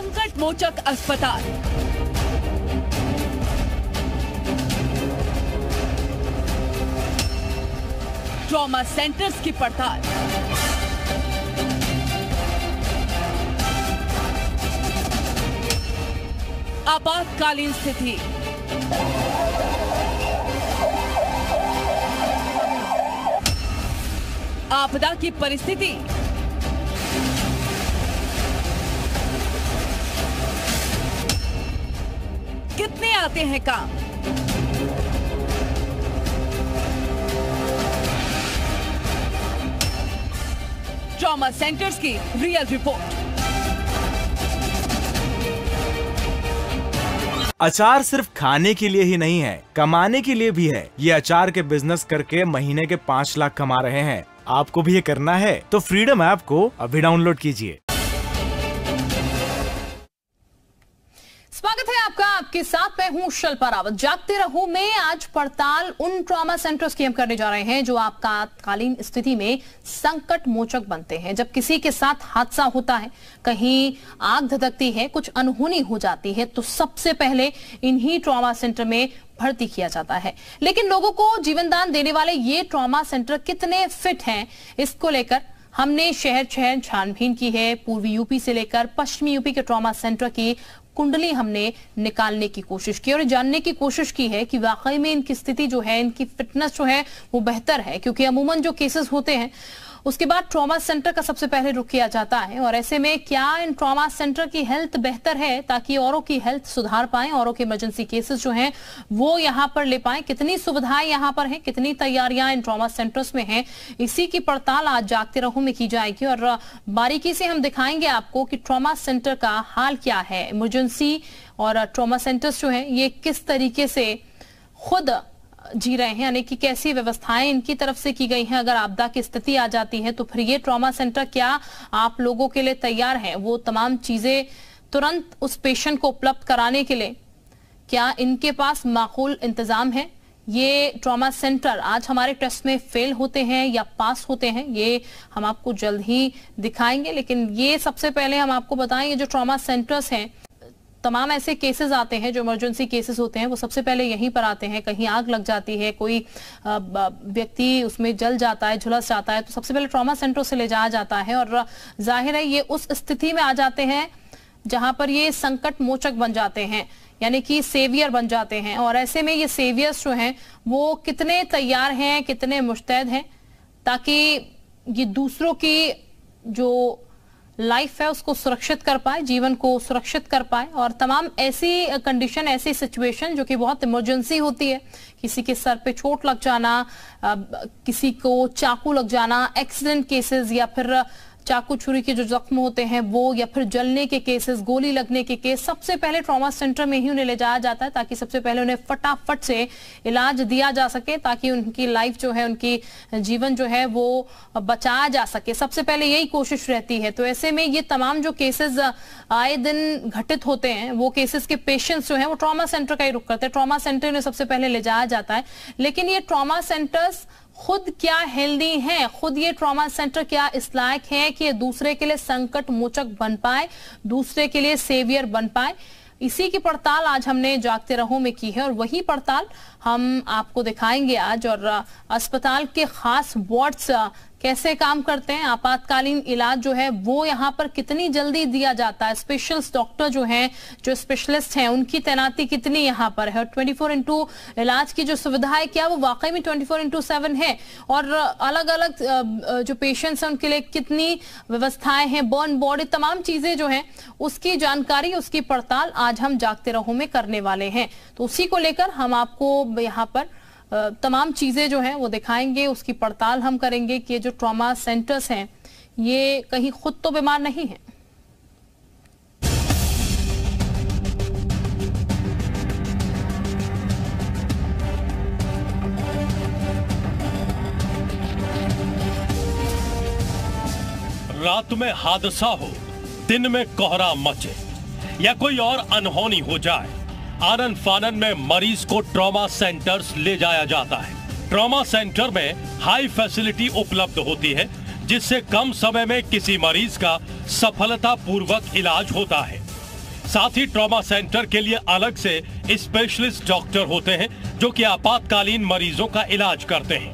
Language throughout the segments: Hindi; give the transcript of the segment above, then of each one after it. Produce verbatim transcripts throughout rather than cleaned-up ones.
संकट मोचक अस्पताल। ट्रॉमा सेंटर्स की पड़ताल। आपातकालीन स्थिति। आपदा की परिस्थिति। कितने आते हैं काम? ट्रॉमा सेंटर्स की रियल रिपोर्ट। अचार सिर्फ खाने के लिए ही नहीं है, कमाने के लिए भी है। ये अचार के बिजनेस करके महीने के पाँच लाख कमा रहे हैं। आपको भी ये करना है तो फ्रीडम ऐप को अभी डाउनलोड कीजिए। स्वागत है आपका, आपके साथ मैं हूं शिल्पा रावत। जागते रहो में आज पड़ताल उन ट्रॉमा सेंटर्स की हम करने जा रहे हैं जो आपातकालीन स्थिति में संकट मोचक बनते हैं। जब किसी के साथ हादसा होता है, कहीं आग धधकती है, कुछ अनहोनी हो जाती है, तो सबसे पहले इन्हीं ट्रॉमा सेंटर में भर्ती किया जाता है। लेकिन लोगों को जीवन दान देने वाले ये ट्रॉमा सेंटर कितने फिट हैं, इसको लेकर हमने शहर शहर छानबीन की है। पूर्वी यूपी से लेकर पश्चिमी यूपी के ट्रॉमा सेंटर की कुंडली हमने निकालने की कोशिश की और जानने की कोशिश की है कि वाकई में इनकी स्थिति जो है, इनकी फिटनेस जो है वो बेहतर है। क्योंकि अमूमन जो केसेस होते हैं उसके बाद ट्रॉमा सेंटर का सबसे पहले रुख किया जाता है। और ऐसे में क्या इन ट्रॉमा सेंटर की हेल्थ बेहतर है ताकि औरों की हेल्थ सुधार पाएं, औरों के इमरजेंसी केसेस जो हैं वो यहां पर ले पाएं? कितनी सुविधाएं यहां पर हैं, कितनी तैयारियां इन ट्रॉमा सेंटर्स में हैं, इसी की पड़ताल आज जागते रहो में की जाएगी। और बारीकी से हम दिखाएंगे आपको कि ट्रॉमा सेंटर का हाल क्या है, इमरजेंसी और ट्रॉमा सेंटर्स जो है ये किस तरीके से खुद जी रहे हैं, यानी कि कैसी व्यवस्थाएं इनकी तरफ से की गई हैं। अगर आपदा की स्थिति आ जाती है तो फिर ये ट्रॉमा सेंटर क्या आप लोगों के लिए तैयार है, वो तमाम चीजें तुरंत उस पेशेंट को उपलब्ध कराने के लिए क्या इनके पास माकूल इंतजाम है? ये ट्रॉमा सेंटर आज हमारे टेस्ट में फेल होते हैं या पास होते हैं, ये हम आपको जल्द ही दिखाएंगे। लेकिन ये सबसे पहले हम आपको बताएं, ये जो ट्रॉमा सेंटर्स हैं, तमाम ऐसे केसेस आते हैं जो इमरजेंसी केसेस होते हैं, वो सबसे पहले यहीं पर आते हैं। कहीं आग लग जाती है, कोई व्यक्ति उसमें जल जाता है, झुलस जाता है, तो सबसे पहले ट्रॉमा सेंटर से ले जाया जाता है। और जाहिर है ये उस स्थिति में आ जाते हैं जहां पर ये संकट मोचक बन जाते हैं, यानी कि सेवियर बन जाते हैं। और ऐसे में ये सेवियर्स जो हैं वो कितने तैयार हैं, कितने मुस्तैद हैं ताकि ये दूसरों की जो लाइफ है उसको सुरक्षित कर पाए, जीवन को सुरक्षित कर पाए। और तमाम ऐसी कंडीशन, ऐसी सिचुएशन जो कि बहुत इमरजेंसी होती है, किसी के सर पे चोट लग जाना, किसी को चाकू लग जाना, एक्सीडेंट केसेस या फिर चाकू छुरी के जो जख्म होते हैं वो, या फिर जलने के केसेस, गोली लगने के केस, सबसे पहले ट्रॉमा सेंटर में ही उन्हें ले जाया जाता है ताकि सबसे पहले उन्हें फटाफट से इलाज दिया जा सके, ताकि उनकी लाइफ जो है, उनकी जीवन जो है वो बचाया जा सके। सबसे पहले यही कोशिश रहती है। तो ऐसे में ये तमाम जो केसेस आए दिन घटित होते हैं, वो केसेस के पेशेंट्स जो हैं वो ट्रॉमा सेंटर का ही रुख करते हैं। ट्रॉमा सेंटर में सबसे पहले ले जाया जाता है। लेकिन ये ट्रॉमा सेंटर्स खुद क्या हेल्दी हैं, खुद ये ट्रॉमा सेंटर क्या इस लायक है कि दूसरे के लिए संकट मोचक बन पाए, दूसरे के लिए सेवियर बन पाए? इसी की पड़ताल आज हमने जागते रहो में की है और वही पड़ताल हम आपको दिखाएंगे आज। और अस्पताल के खास वार्ड्स कैसे काम करते हैं, आपातकालीन इलाज जो है वो यहाँ पर कितनी जल्दी दिया जाता है, स्पेशलिस्ट डॉक्टर जो हैं, जो स्पेशलिस्ट हैं, उनकी तैनाती कितनी यहाँ पर है, ट्वेंटी फोर इंटू इलाज की जो सुविधा है क्या वो वाकई में ट्वेंटी फोर इंटू सेवन है, और अलग अलग जो पेशेंट्स हैं उनके लिए कितनी व्यवस्थाएं हैं, बर्न बॉडी, तमाम चीजें जो हैं उसकी जानकारी, उसकी पड़ताल आज हम जागते रहो में करने वाले हैं। तो उसी को लेकर हम आपको यहाँ पर तमाम चीजें जो हैं वो दिखाएंगे, उसकी पड़ताल हम करेंगे कि जो ट्रॉमा सेंटर्स हैं ये कहीं खुद तो बीमार नहीं है। रात में हादसा हो, दिन में कोहरा मचे या कोई और अनहोनी हो जाए, आनन फानन में मरीज को ट्रॉमा सेंटर्स ले जाया जाता है। ट्रॉमा सेंटर में हाई फैसिलिटी उपलब्ध होती है जिससे कम समय में किसी मरीज का सफलतापूर्वक इलाज होता है। साथ ही ट्रॉमा सेंटर के लिए अलग से स्पेशलिस्ट डॉक्टर होते हैं जो कि आपातकालीन मरीजों का इलाज करते हैं।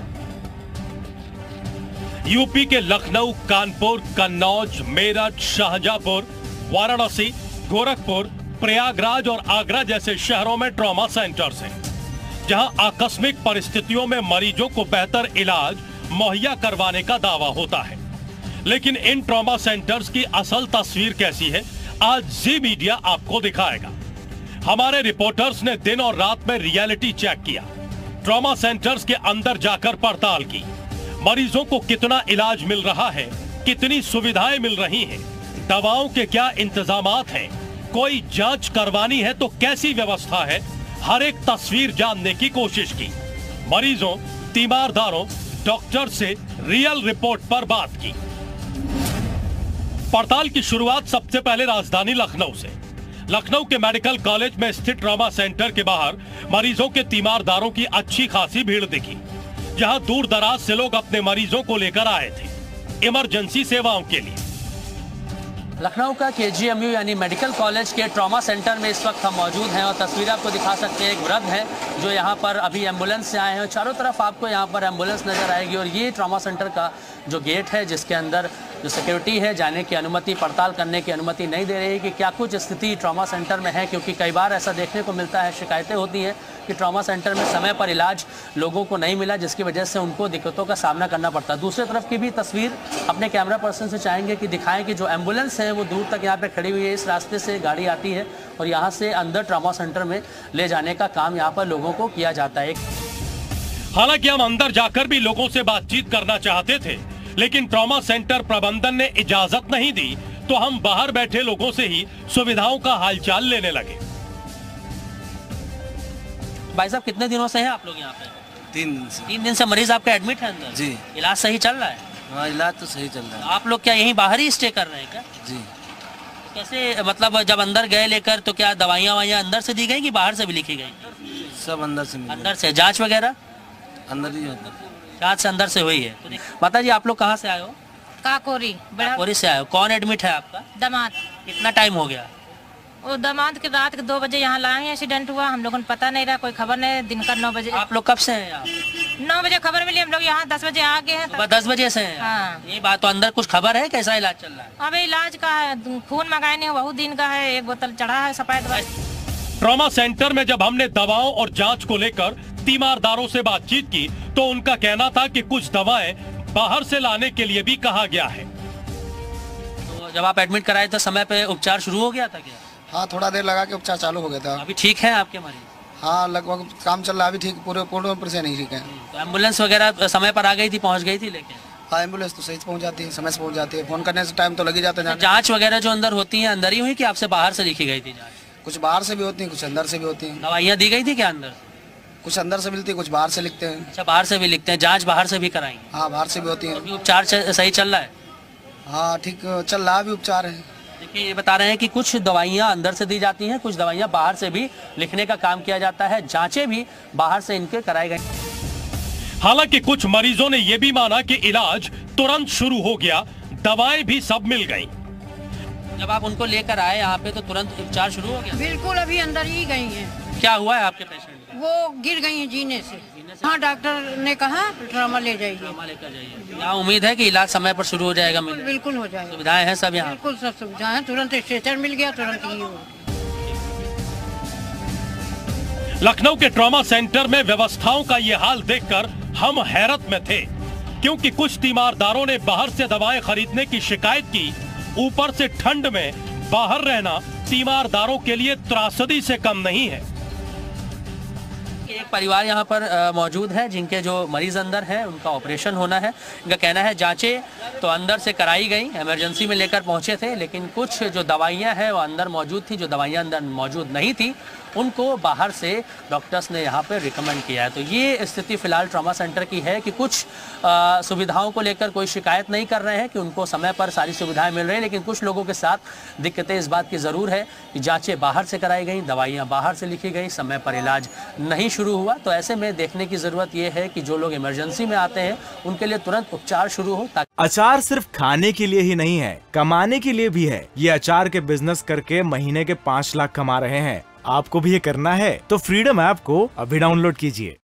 यूपी के लखनऊ, कानपुर, कन्नौज, मेरठ, शाहजहांपुर, वाराणसी, गोरखपुर, प्रयागराज और आगरा जैसे शहरों में ट्रॉमा सेंटर्स हैं, जहां आकस्मिक परिस्थितियों में मरीजों को बेहतर इलाज मुहैया करवाने का दावा होता है। लेकिन इन ट्रॉमा सेंटर्स की असल तस्वीर कैसी है, आज जी मीडिया आपको दिखाएगा। हमारे रिपोर्टर्स ने दिन और रात में रियलिटी चेक किया, ट्रॉमा सेंटर्स के अंदर जाकर पड़ताल की, मरीजों को कितना इलाज मिल रहा है, कितनी सुविधाएं मिल रही हैं, दवाओं के क्या इंतजामात हैं, कोई जांच करवानी है तो कैसी व्यवस्था है, हर एक तस्वीर जानने की कोशिश की। मरीजों, तीमारदारों, डॉक्टर से रियल रिपोर्ट पर बात की। पड़ताल की शुरुआत सबसे पहले राजधानी लखनऊ से। लखनऊ के मेडिकल कॉलेज में स्थित ट्रॉमा सेंटर के बाहर मरीजों के तीमारदारों की अच्छी खासी भीड़ दिखी, जहां दूर दराज से लोग अपने मरीजों को लेकर आए थे इमरजेंसी सेवाओं के लिए। लखनऊ का के जी एम यू यानी मेडिकल कॉलेज के ट्रॉमा सेंटर में इस वक्त हम मौजूद हैं और तस्वीर आपको दिखा सकते हैं। एक वृद्ध है जो यहाँ पर अभी एम्बुलेंस से आए हैं, चारों तरफ आपको यहाँ पर एम्बुलेंस नजर आएगी और ये ट्रॉमा सेंटर का जो गेट है जिसके अंदर जो सिक्योरिटी है जाने की अनुमति, पड़ताल करने की अनुमति नहीं दे रही है कि क्या कुछ स्थिति ट्रॉमा सेंटर में है, क्योंकि कई बार ऐसा देखने को मिलता है, शिकायतें होती हैं कि ट्रॉमा सेंटर में समय पर इलाज लोगों को नहीं मिला, जिसकी वजह से उनको दिक्कतों का सामना करना पड़ता है। दूसरी तरफ की भी तस्वीर अपने कैमरा पर्सन से चाहेंगे कि दिखाएं कि जो एम्बुलेंस है वो दूर तक यहाँ पे खड़ी हुई है, इस रास्ते से गाड़ी आती है और यहाँ से अंदर ट्रॉमा सेंटर में ले जाने का काम यहाँ पर लोगों को किया जाता है। हालांकि हम अंदर जाकर भी लोगों से बातचीत करना चाहते थे, लेकिन ट्रॉमा सेंटर प्रबंधन ने इजाजत नहीं दी, तो हम बाहर बैठे लोगों से ही सुविधाओं का हालचाल लेने लगे। भाई साहब, कितने दिनों से हैं आप लोग यहाँ पे? तीन दिन से। तीन दिन से मरीज आपका एडमिट है अंदर? जी। इलाज सही चल रहा है? हाँ, इलाज तो सही चल रहा है। आप लोग क्या यहीं बाहर ही स्टे कर रहे हैं क्या? जी। कैसे, मतलब जब अंदर गए लेकर तो क्या दवाइयाँ वाइयाँ अंदर से दी गई कि बाहर से भी लिखी गई? सब अंदर से मिले। अंदर से? जांच वगैरह अंदर ही अंदर जांच से अंदर से हुई है। तो माता जी, आप लोग कहाँ से आए हो? काकोरी काकोरी से आए हो। कौन एडमिट है आपका? दामाद। कितना टाइम हो गया? वो दामाद के रात के दो बजे यहाँ लाए, एक्सीडेंट हुआ, हम लोगों को पता नहीं रहा, कोई खबर नहीं। दिन का नौ बजे। आप लोग कब से हैं यहाँ? नौ बजे खबर मिली, हम लोग यहाँ दस बजे आ गए हैं। दस बजे से हैं? हाँ। ये बात, तो अंदर कुछ खबर है कैसा इलाज चल रहा है? अभी इलाज का है, खून मंगाए नहीं, बहुत दिन का है, एक बोतल चढ़ा है सफेद दवाई। ट्रॉमा सेंटर में जब हमने दवाओं और जांच को लेकर तीमारदारों से बातचीत की तो उनका कहना था कि कुछ दवाएं बाहर से लाने के लिए भी कहा गया है। तो जब आप एडमिट कराए तो समय पे उपचार शुरू हो गया था क्या? हाँ, थोड़ा देर लगा के उपचार चालू हो गया था। अभी ठीक है आपके मरीज? हाँ, लगभग काम चल रहा है अभी, ठीक पूरे पूर्ण रूप से नहीं ठीक है। तो एम्बुलेंस वगैरह समय पर आ गई थी, पहुंच गई थी लेके? हाँ, एम्बुलेंस तो सही से पहुंच जाती है, समय से पहुंच जाती है, फोन करने से टाइम तो लग ही जाता है। जांच वगैरह जो अंदर होती है अंदर ही हुई कि आपसे बाहर से लिखी गई थी जांच? कुछ बाहर से भी होती है, कुछ अंदर से भी होती है। दवाइयाँ दी गई थी क्या अंदर? कुछ अंदर से मिलती है, कुछ बाहर से लिखते हैं। अच्छा, बाहर से भी लिखते हैं। जांच बाहर से भी कराई? हाँ, बाहर से भी होती है। अभी उपचार सही चल रहा है? हाँ, ठीक चल रहा है, अभी उपचार है। देखिए, ये बता रहे हैं कि कुछ दवाइयाँ अंदर से दी जाती हैं, कुछ दवाइयाँ बाहर से भी लिखने का काम किया जाता है, जांचें भी बाहर से इनके कराई गई। हालांकि कुछ मरीजों ने यह भी माना कि इलाज तुरंत शुरू हो गया, दवाएं भी सब मिल गईं। जब आप उनको लेकर आए यहाँ पे तो तुरंत उपचार शुरू हो गया? बिल्कुल, अभी अंदर ही गई हैं। क्या हुआ है आपके पेशेंट को? वो गिर गई हैं जीने से। हाँ, डॉक्टर ने कहा ट्रॉमा ले जाइए। ट्रॉमा लेकर जाइए। यहाँ उम्मीद है कि इलाज समय पर शुरू हो जाएगा? बिल्कुल, बिल्कुल हो जाएगा। सुविधाएं हैं सब यहाँ? बिल्कुल सब सुविधाएं हैं, तुरंत स्ट्रेचर मिल गया, तुरंत ही हो। लखनऊ के ट्रॉमा सेंटर में व्यवस्थाओं का ये हाल देखकर हम हैरत में थे, क्योंकि कुछ तीमारदारों ने बाहर से दवाएं खरीदने की शिकायत की। ऊपर से ठंड में बाहर रहना तीमारदारों के लिए त्रासदी से कम नहीं है। एक परिवार यहाँ पर मौजूद है जिनके जो मरीज अंदर हैं, उनका ऑपरेशन होना है। इनका कहना है जांचें तो अंदर से कराई गई, इमरजेंसी में लेकर पहुंचे थे, लेकिन कुछ जो दवाइयाँ हैं वो अंदर मौजूद थी, जो दवाइयाँ अंदर मौजूद नहीं थी उनको बाहर से डॉक्टर्स ने यहाँ पे रिकमेंड किया है। तो ये स्थिति फिलहाल ट्रॉमा सेंटर की है कि कुछ आ, सुविधाओं को लेकर कोई शिकायत नहीं कर रहे हैं कि उनको समय पर सारी सुविधाएं मिल रही हैं, लेकिन कुछ लोगों के साथ दिक्कतें इस बात की ज़रूर है कि जांचें बाहर से कराई गई, दवाइयाँ बाहर से लिखी गई, समय पर इलाज नहीं शुरू हुआ। तो ऐसे में देखने की जरूरत ये है कि जो लोग इमरजेंसी में आते हैं उनके लिए तुरंत उपचार शुरू हो। अचार सिर्फ खाने के लिए ही नहीं है, कमाने के लिए भी है। ये अचार के बिजनेस करके महीने के पाँच लाख कमा रहे हैं। आपको भी ये करना है तो फ्रीडम ऐप को अभी डाउनलोड कीजिए।